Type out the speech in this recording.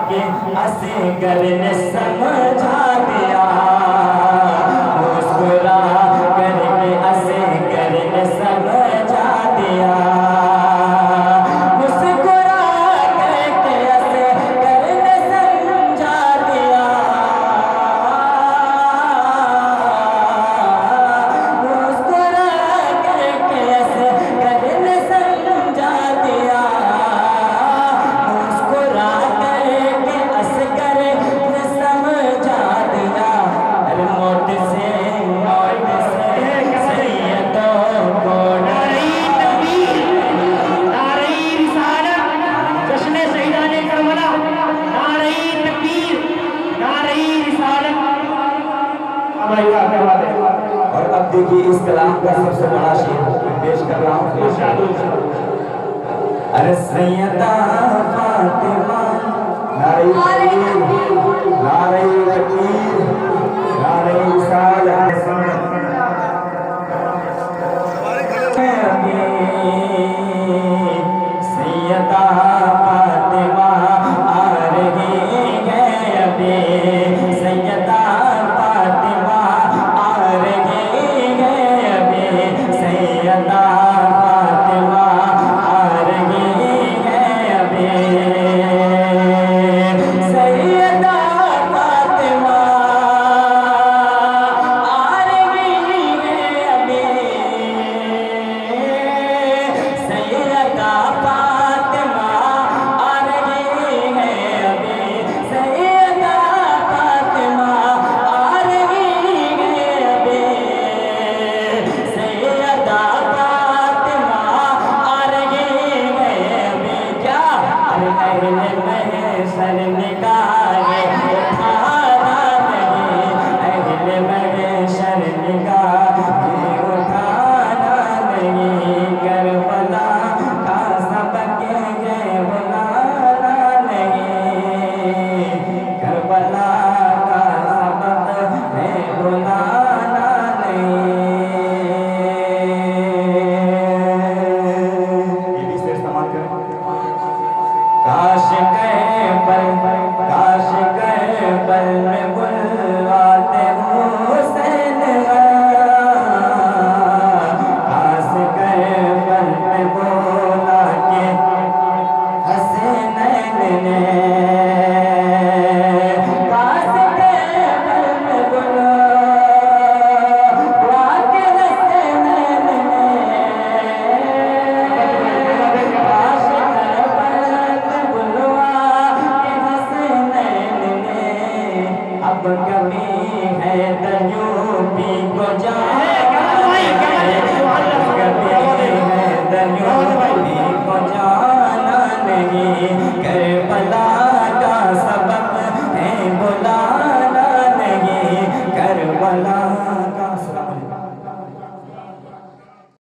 के असगर ने समझा दिया, मुस्कुरा करके असगर ने समझा दिया, मुस्कुरा करके असगर ने समझा दिया, मुस्कुरा करके असगर ने समझा दिया, मुस्कुरा करके असगर ने समझा दिया। हर मोट से सैयदों को नारे तकबीर, नारे रिसालत, जश्न शहीदाने करबला, नारे तकबीर, नारे रिसालत। और अब देखिए इस कलाम का सबसे बड़ा शेर पेश कर रहा हूँ। अरे सैयदा फातिमा, नारे तकबीर, नारे तकबीर, नारे रिसालत। सैयदा फातिमा आ रही है अभी, सैयदा फातिमा आ रही है अभी, सैयदा फातिमा आ रही है अभी, सैयदा फातिमा आ रही है अभी, सैयदा फातिमा आ रही है अभी, सैयदा फातिमा आ रही है अभी, सैयदा फातिमा आ रही है अभी। क्या अरे अहले महशर निगाहे उठाना नहीं, अहले महशर निगाहे उठाना नहीं, करबला का सबक ये बुलाना नहीं, करबला का सबक है बुलाना नहीं। ये भी शेर समाप्त करें। काश गए पल में बुलवाते हुसैन, काश गए पल में बोला के हसनैन ने, काश गए पल में बुलवा के हसनैन ने, काश गए पल में बुलवा के हसनैन ने, अब कभी